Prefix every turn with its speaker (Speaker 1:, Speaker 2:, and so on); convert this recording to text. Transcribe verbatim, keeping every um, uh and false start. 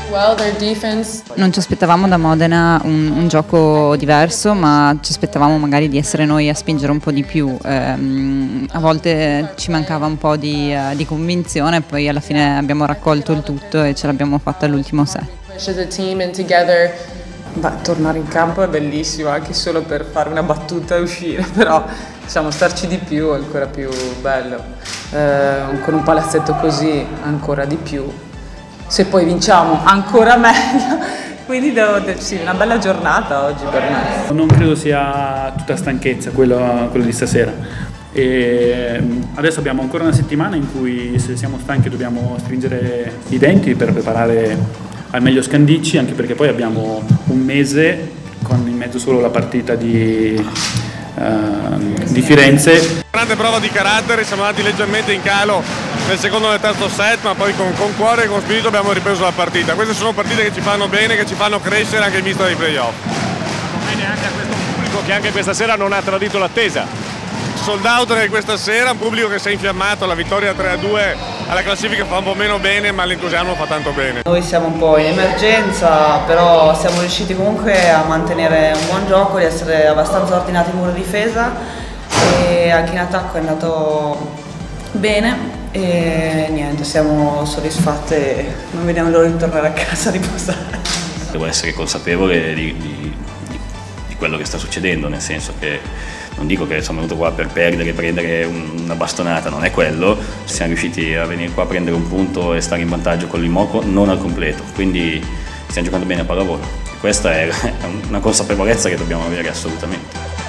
Speaker 1: Non ci aspettavamo da Modena un, un gioco diverso, ma ci aspettavamo magari di essere noi a spingere un po' di più. Ehm, a volte ci mancava un po' di, uh, di convinzione, poi alla fine abbiamo raccolto il tutto e ce l'abbiamo fatta all'ultimo set.
Speaker 2: Beh, tornare in campo è bellissimo, anche solo per fare una battuta e uscire, però diciamo, starci di più è ancora più bello. Eh, con un palazzetto così ancora di più. Se poi vinciamo ancora meglio, quindi devo, sì, una bella giornata oggi per me.
Speaker 3: Non credo sia tutta stanchezza quello, quello di stasera. E adesso abbiamo ancora una settimana in cui, se siamo stanchi, dobbiamo stringere i denti per preparare al meglio Scandicci, anche perché poi abbiamo un mese con in mezzo solo la partita di, uh, di Firenze.
Speaker 4: Grande prova di carattere, siamo andati leggermente in calo nel secondo e nel terzo set, ma poi con, con cuore e con spirito abbiamo ripreso la partita. Queste sono partite che ci fanno bene, che ci fanno crescere anche in vista dei playoff.
Speaker 5: Bene anche a questo pubblico che anche questa sera non ha tradito l'attesa.
Speaker 4: Sold out anche questa sera, un pubblico che si è infiammato, la vittoria tre a due alla classifica fa un po' meno bene, ma l'entusiasmo fa tanto bene.
Speaker 2: Noi siamo un po' in emergenza, però siamo riusciti comunque a mantenere un buon gioco, di essere abbastanza ordinati in muro difesa e anche in attacco è andato bene e niente, siamo soddisfatte e non vediamo l'ora di tornare a casa a riposare.
Speaker 6: Devo essere consapevole di, di, di quello che sta succedendo, nel senso che non dico che sono venuto qua per perdere, prendere una bastonata, non è quello. Siamo riusciti a venire qua a prendere un punto e stare in vantaggio con l'Imoco, non al completo, quindi stiamo giocando bene a pallavolo. Questa è una consapevolezza che dobbiamo avere assolutamente.